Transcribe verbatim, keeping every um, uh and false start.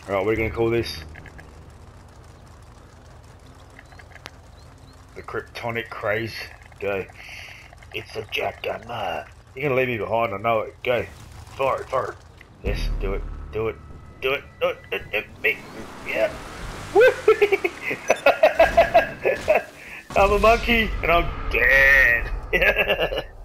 Alright, what are you gonna call this? The kryptonic craze. Go. It's a jackhammer. You're gonna leave me behind, I know it. Go. Fire it, fire it. Yes, do it, do it, do it, do it, do it, do it. Me. Yeah. I'm a monkey and I'm dead.